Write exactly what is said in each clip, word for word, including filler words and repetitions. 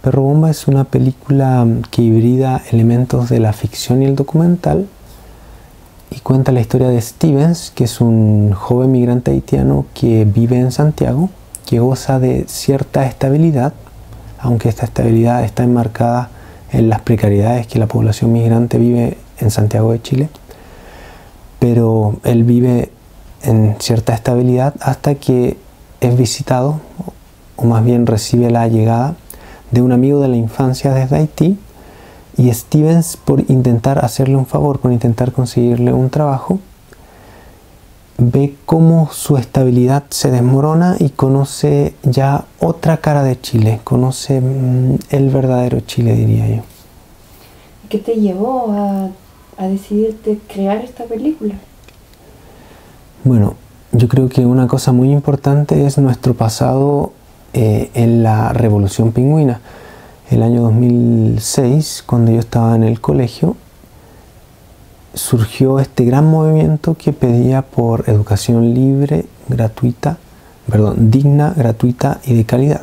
Perro Bomba es una película que hibrida elementos de la ficción y el documental y cuenta la historia de Stevens, que es un joven migrante haitiano que vive en Santiago, que goza de cierta estabilidad, aunque esta estabilidad está enmarcada en las precariedades que la población migrante vive en Santiago de Chile, pero él vive en cierta estabilidad hasta que es visitado, o más bien recibe la llegada de un amigo de la infancia desde Haití, y Stevens, por intentar hacerle un favor, por intentar conseguirle un trabajo, ve cómo su estabilidad se desmorona y conoce ya otra cara de Chile, conoce mmm, el verdadero Chile, diría yo. ¿Qué te llevó a, a decidirte crear esta película? Bueno, yo creo que una cosa muy importante es nuestro pasado eh, en la Revolución Pingüina. El año dos mil seis, cuando yo estaba en el colegio, surgió este gran movimiento que pedía por educación libre, gratuita, perdón, digna, gratuita y de calidad.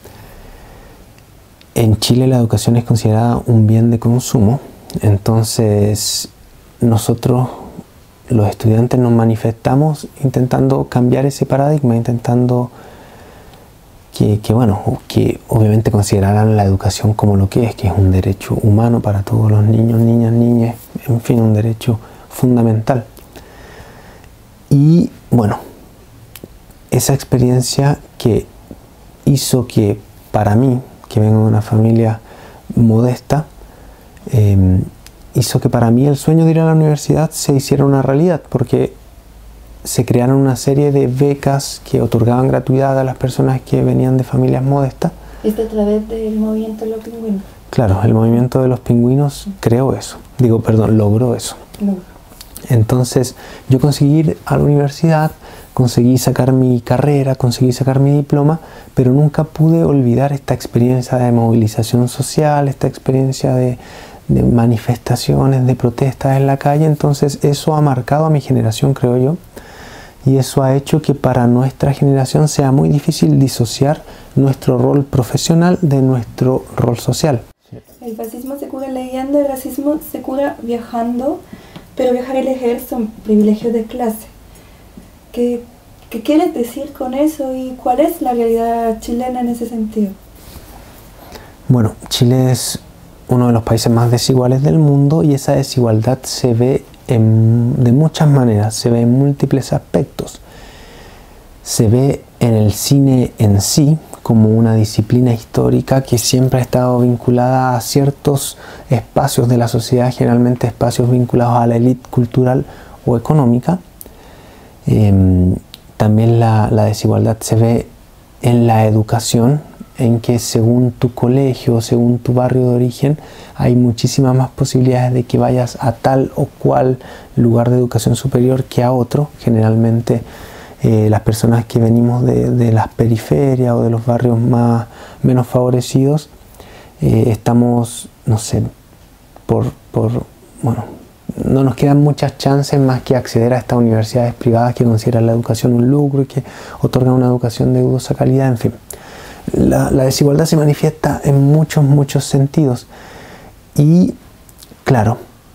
En Chile la educación es considerada un bien de consumo, entonces nosotros, los estudiantes, nos manifestamos intentando cambiar ese paradigma, intentando que, que, bueno, que obviamente consideraran la educación como lo que es, que es un derecho humano para todos los niños, niñas, niñas, en fin, un derecho fundamental. Y bueno, esa experiencia que hizo que para mí, que vengo de una familia modesta, eh, hizo que para mí el sueño de ir a la universidad se hiciera una realidad, porque se crearon una serie de becas que otorgaban gratuidad a las personas que venían de familias modestas. ¿Esto a través del movimiento de los pingüinos? Claro, el movimiento de los pingüinos creó eso, digo, perdón, logró eso. No. Entonces yo conseguí ir a la universidad, conseguí sacar mi carrera, conseguí sacar mi diploma, pero nunca pude olvidar esta experiencia de movilización social, esta experiencia de, de manifestaciones, de protestas en la calle. Entonces eso ha marcado a mi generación, creo yo, y eso ha hecho que para nuestra generación sea muy difícil disociar nuestro rol profesional de nuestro rol social. El fascismo se cura leyendo, el racismo se cura viajando, pero viajar y leer son privilegios de clase. ¿Qué, qué quieres decir con eso y cuál es la realidad chilena en ese sentido? Bueno, Chile es uno de los países más desiguales del mundo y esa desigualdad se ve en, de muchas maneras, se ve en múltiples aspectos. Se ve en el cine en sí, como una disciplina histórica que siempre ha estado vinculada a ciertos espacios de la sociedad, generalmente espacios vinculados a la élite cultural o económica. Eh, también la, la desigualdad se ve en la educación, en que según tu colegio, según tu barrio de origen, hay muchísimas más posibilidades de que vayas a tal o cual lugar de educación superior que a otro. Generalmente eh, las personas que venimos de, de las periferias o de los barrios más, menos favorecidos, eh, estamos, no sé, por, por, bueno, no nos quedan muchas chances más que acceder a estas universidades privadas que consideran la educación un lucro y que otorgan una educación de dudosa calidad, en fin. La, la desigualdad se manifiesta en muchos, muchos sentidos. Y, claro,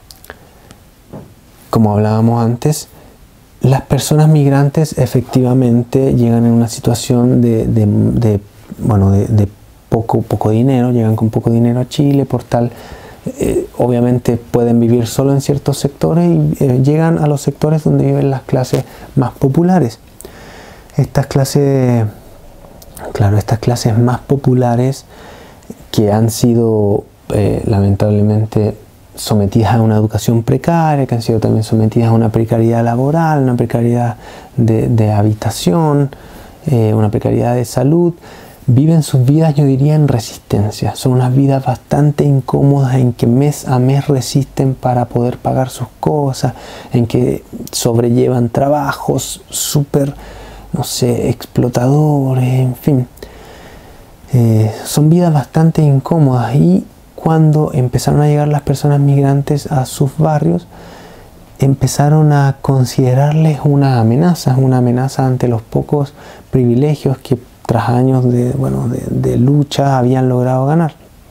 como hablábamos antes, las personas migrantes efectivamente llegan en una situación de, de, de, bueno, de, de poco, poco dinero, llegan con poco dinero a Chile, por tal, eh, obviamente pueden vivir solo en ciertos sectores y eh, llegan a los sectores donde viven las clases más populares. Estas clases... Claro, estas clases más populares que han sido eh, lamentablemente sometidas a una educación precaria, que han sido también sometidas a una precariedad laboral, una precariedad de, de habitación, eh, una precariedad de salud, viven sus vidas, yo diría, en resistencia. Son unas vidas bastante incómodas en que mes a mes resisten para poder pagar sus cosas, en que sobrellevan trabajos súper, no sé, explotadores, en fin. Eh, son vidas bastante incómodas y cuando empezaron a llegar las personas migrantes a sus barrios, empezaron a considerarles una amenaza, una amenaza ante los pocos privilegios que tras años de, bueno, de, de lucha habían logrado ganar.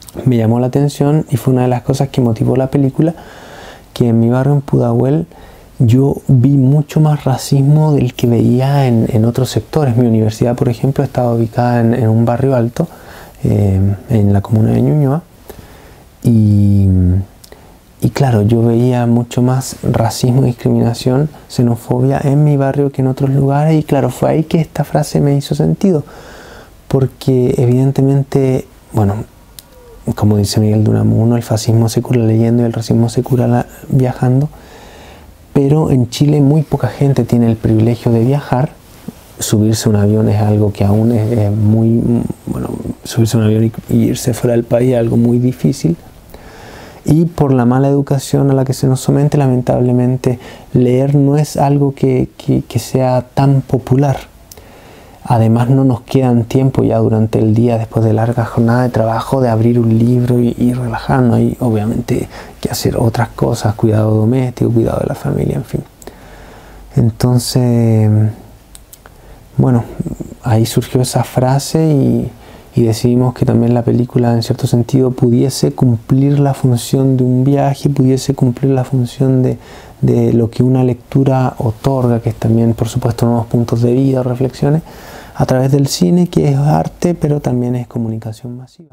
me llamó la atención y fue una de las cosas que motivó la película, que en mi barrio en Pudahuel yo vi mucho más racismo del que veía en, en otros sectores. Mi universidad, por ejemplo, estaba ubicada en, en un barrio alto, eh, en la comuna de Ñuñoa, y, y claro, yo veía mucho más racismo, discriminación, xenofobia en mi barrio que en otros lugares, y claro, fue ahí que esta frase me hizo sentido, porque evidentemente, bueno, como dice Miguel de Unamuno, el fascismo se cura leyendo y el racismo se cura la, viajando. Pero en Chile muy poca gente tiene el privilegio de viajar. Subirse a un avión es algo que aún es, es muy... Bueno, subirse a un avión y, y irse fuera del país es algo muy difícil. Y por la mala educación a la que se nos somete, lamentablemente, leer no es algo que, que, que sea tan popular. Además, no nos quedan tiempo ya durante el día, después de larga jornada de trabajo, de abrir un libro y, y relajarnos. Hay obviamente que hacer otras cosas, cuidado doméstico, cuidado de la familia, en fin. Entonces, bueno, ahí surgió esa frase y, y decidimos que también la película, en cierto sentido, pudiese cumplir la función de un viaje, pudiese cumplir la función de, de lo que una lectura otorga, que es también, por supuesto, nuevos puntos de vida o reflexiones, a través del cine, que es arte, pero también es comunicación masiva.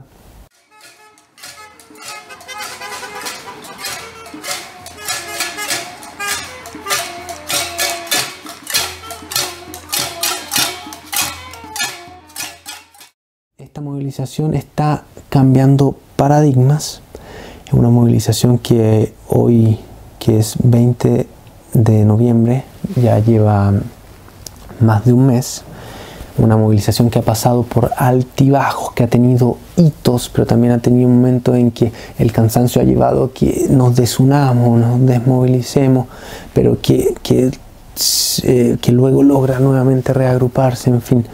Esta movilización está cambiando paradigmas. Es una movilización que hoy, que es veinte de noviembre, ya lleva más de un mes. Una movilización que ha pasado por altibajos, que ha tenido hitos, pero también ha tenido un momento en que el cansancio ha llevado a que nos desunamos, nos desmovilicemos, pero que, que, eh, que luego logra nuevamente reagruparse, en fin.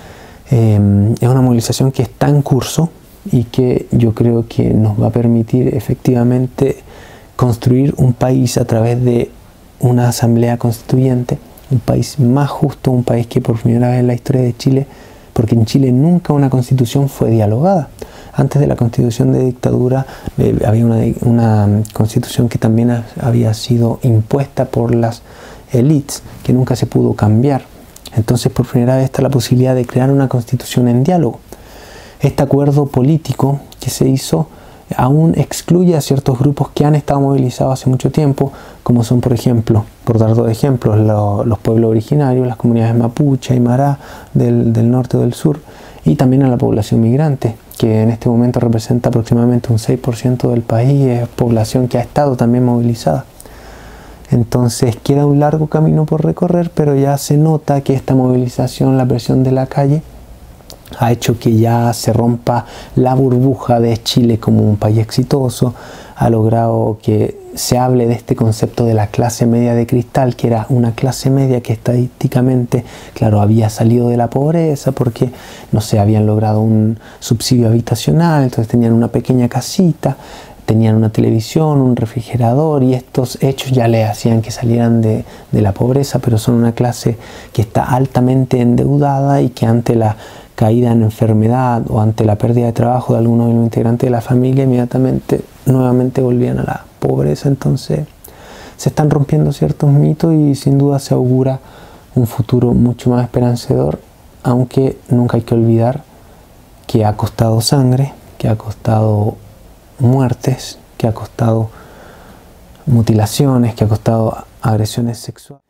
Eh, es una movilización que está en curso y que yo creo que nos va a permitir efectivamente construir un país a través de una asamblea constituyente, un país más justo, un país que por primera vez en la historia de Chile, porque en Chile nunca una constitución fue dialogada. Antes de la constitución de dictadura eh, había una, una constitución que también había sido impuesta por las élites, que nunca se pudo cambiar. Entonces por primera vez está la posibilidad de crear una constitución en diálogo. Este acuerdo político que se hizo aún excluye a ciertos grupos que han estado movilizados hace mucho tiempo, como son, por ejemplo, por dar dos ejemplos, lo, los pueblos originarios, las comunidades mapuche, aymara del, del norte o del sur, y también a la población migrante, que en este momento representa aproximadamente un seis por ciento del país, es población que ha estado también movilizada. Entonces queda un largo camino por recorrer, pero ya se nota que esta movilización, la presión de la calle, ha hecho que ya se rompa la burbuja de Chile como un país exitoso, ha logrado que se hable de este concepto de la clase media de cristal, que era una clase media que estadísticamente, claro, había salido de la pobreza porque, no sé, habían logrado un subsidio habitacional, entonces tenían una pequeña casita, tenían una televisión, un refrigerador, y estos hechos ya le hacían que salieran de, de la pobreza, pero son una clase que está altamente endeudada y que ante la caída en enfermedad o ante la pérdida de trabajo de alguno de los integrantes de la familia, inmediatamente nuevamente volvían a la pobreza. Entonces se están rompiendo ciertos mitos y sin duda se augura un futuro mucho más esperanzador, aunque nunca hay que olvidar que ha costado sangre, que ha costado muertes, que ha costado mutilaciones, que ha costado agresiones sexuales.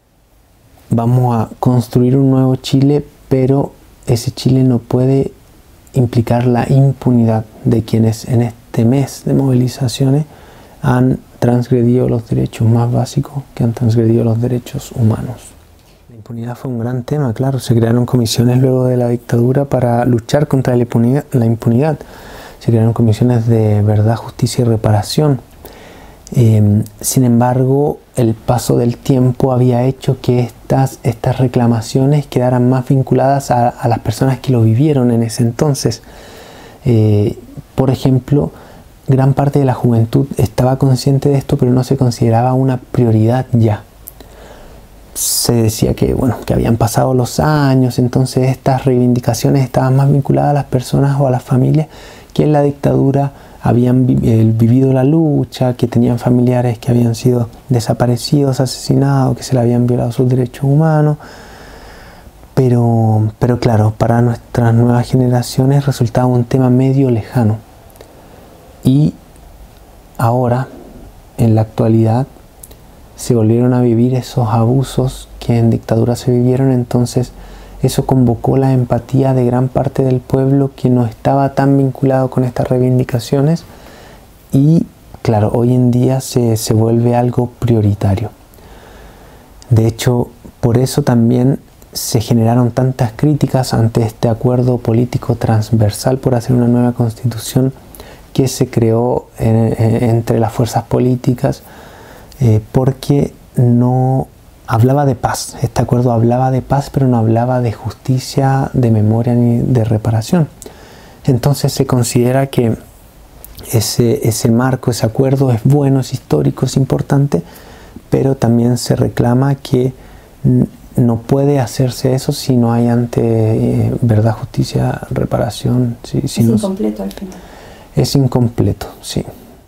Vamos a construir un nuevo Chile, pero ese Chile no puede implicar la impunidad de quienes en este mes de movilizaciones han transgredido los derechos más básicos, que han transgredido los derechos humanos. La impunidad fue un gran tema, claro, se crearon comisiones luego de la dictadura para luchar contra la impunidad, la impunidad. Se crearon comisiones de verdad, justicia y reparación. Eh, sin embargo, el paso del tiempo había hecho que estas, estas reclamaciones quedaran más vinculadas a, a las personas que lo vivieron en ese entonces. Eh, por ejemplo, gran parte de la juventud estaba consciente de esto, pero no se consideraba una prioridad ya. Se decía que, bueno, que habían pasado los años, entonces estas reivindicaciones estaban más vinculadas a las personas o a las familias que en la dictadura habían vi eh, vivido la lucha, que tenían familiares que habían sido desaparecidos, asesinados, que se le habían violado sus derechos humanos. Pero, pero claro, para nuestras nuevas generaciones resultaba un tema medio lejano. Y ahora, en la actualidad, se volvieron a vivir esos abusos que en dictadura se vivieron. Entonces eso convocó la empatía de gran parte del pueblo que no estaba tan vinculado con estas reivindicaciones, y claro, hoy en día se, se vuelve algo prioritario. De hecho, por eso también se generaron tantas críticas ante este acuerdo político transversal por hacer una nueva constitución que se creó en, en, entre las fuerzas políticas, eh, porque no hablaba de paz. Este acuerdo hablaba de paz, pero no hablaba de justicia, de memoria ni de reparación. Entonces se considera que ese, ese marco, ese acuerdo es bueno, es histórico, es importante, pero también se reclama que no puede hacerse eso si no hay ante eh, verdad, justicia, reparación. Si, si es no, incompleto al final. Es incompleto, sí.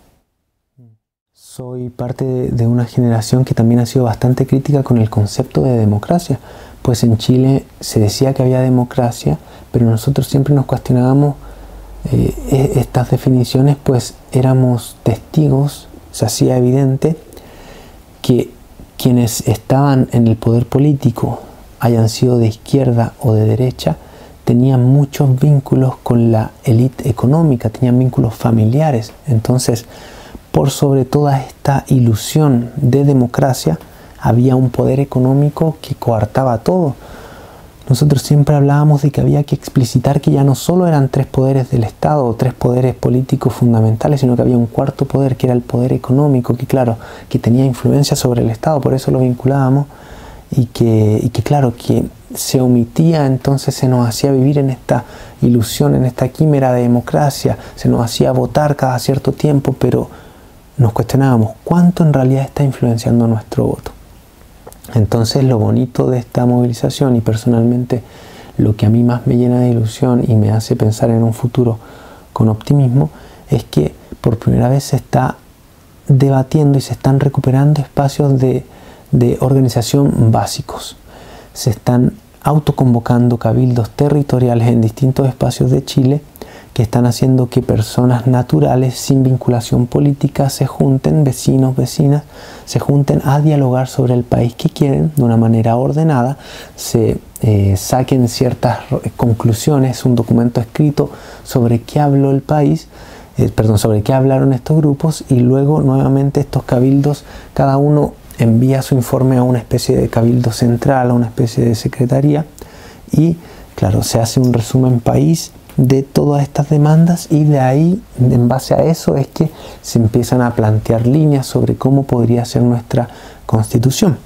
Soy parte de, de una generación que también ha sido bastante crítica con el concepto de democracia, pues en Chile se decía que había democracia, pero nosotros siempre nos cuestionábamos eh, estas definiciones, pues éramos testigos, se hacía evidente que quienes estaban en el poder político, hayan sido de izquierda o de derecha, tenían muchos vínculos con la élite económica, tenían vínculos familiares. Entonces, por sobre toda esta ilusión de democracia, había un poder económico que coartaba todo. Nosotros siempre hablábamos de que había que explicitar que ya no solo eran tres poderes del Estado o tres poderes políticos fundamentales, sino que había un cuarto poder que era el poder económico, que claro, que tenía influencia sobre el Estado, por eso lo vinculábamos, y que, y que claro, que se omitía, entonces se nos hacía vivir en esta ilusión, en esta quimera de democracia, se nos hacía votar cada cierto tiempo, pero nos cuestionábamos cuánto en realidad está influenciando nuestro voto. Entonces lo bonito de esta movilización, y personalmente lo que a mí más me llena de ilusión y me hace pensar en un futuro con optimismo, es que por primera vez se está debatiendo y se están recuperando espacios de, de organización básicos. Se están autoconvocando cabildos territoriales en distintos espacios de Chile, que están haciendo que personas naturales sin vinculación política se junten, vecinos, vecinas, se junten a dialogar sobre el país que quieren de una manera ordenada, se eh, saquen ciertas conclusiones, un documento escrito sobre qué habló el país, eh, perdón, sobre qué hablaron estos grupos, y luego nuevamente estos cabildos, cada uno envía su informe a una especie de cabildo central, a una especie de secretaría, y claro, se hace un resumen país de todas estas demandas, y de ahí, en base a eso, es que se empiezan a plantear líneas sobre cómo podría ser nuestra constitución.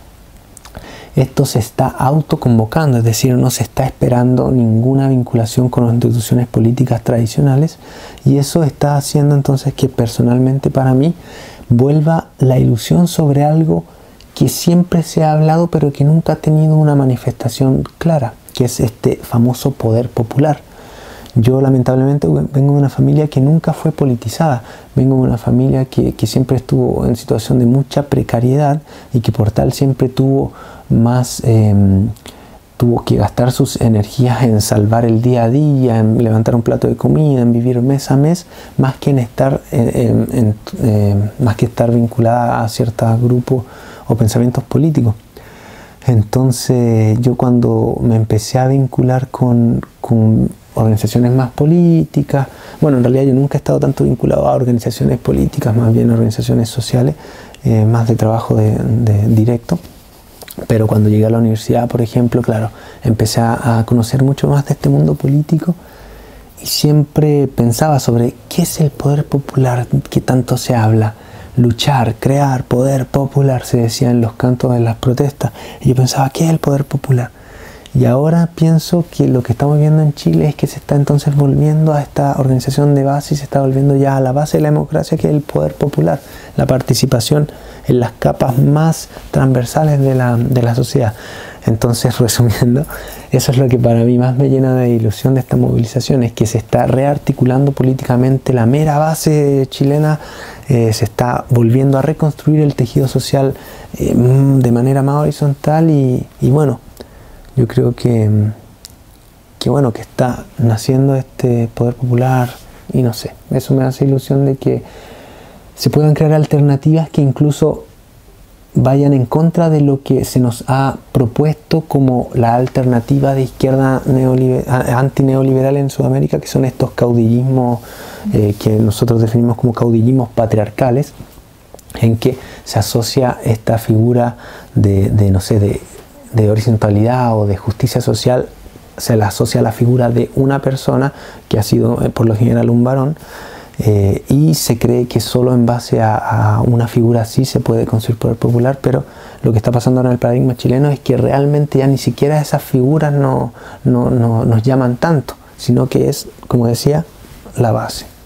Esto se está autoconvocando, es decir, no se está esperando ninguna vinculación con las instituciones políticas tradicionales, y eso está haciendo entonces que personalmente para mí vuelva la ilusión sobre algo que siempre se ha hablado pero que nunca ha tenido una manifestación clara, que es este famoso poder popular. Yo lamentablemente vengo de una familia que nunca fue politizada, vengo de una familia que, que siempre estuvo en situación de mucha precariedad y que por tal siempre tuvo más, eh, tuvo que gastar sus energías en salvar el día a día, en levantar un plato de comida, en vivir mes a mes, más que en estar, en, en, en, eh, más que estar vinculada a ciertos grupos o pensamientos políticos. Entonces yo cuando me empecé a vincular con, con organizaciones más políticas, bueno, en realidad yo nunca he estado tanto vinculado a organizaciones políticas, más bien a organizaciones sociales, eh, más de trabajo de, de directo, pero cuando llegué a la universidad, por ejemplo, claro, empecé a, a conocer mucho más de este mundo político, y siempre pensaba sobre qué es el poder popular que tanto se habla. Luchar, crear, poder popular, se decía en los cantos de las protestas, y yo pensaba, ¿qué es el poder popular? Y ahora pienso que lo que estamos viendo en Chile es que se está entonces volviendo a esta organización de base, y se está volviendo ya a la base de la democracia, que es el poder popular, la participación en las capas más transversales de la, de la sociedad. Entonces, resumiendo, eso es lo que para mí más me llena de ilusión de esta movilización, es que se está rearticulando políticamente la mera base chilena, eh, se está volviendo a reconstruir el tejido social eh, de manera más horizontal y, y bueno, yo creo que, que bueno, que está naciendo este poder popular y no sé, eso me hace ilusión de que se puedan crear alternativas que incluso vayan en contra de lo que se nos ha propuesto como la alternativa de izquierda antineoliberal en Sudamérica, que son estos caudillismos eh, que nosotros definimos como caudillismos patriarcales, en que se asocia esta figura de, de no sé, de, de horizontalidad o de justicia social, se la asocia a la figura de una persona que ha sido eh, por lo general un varón, Eh, y se cree que solo en base a, a una figura así se puede construir poder popular, pero lo que está pasando ahora en el paradigma chileno es que realmente ya ni siquiera esas figuras no, no, no, nos llaman tanto, sino que es, como decía, la base.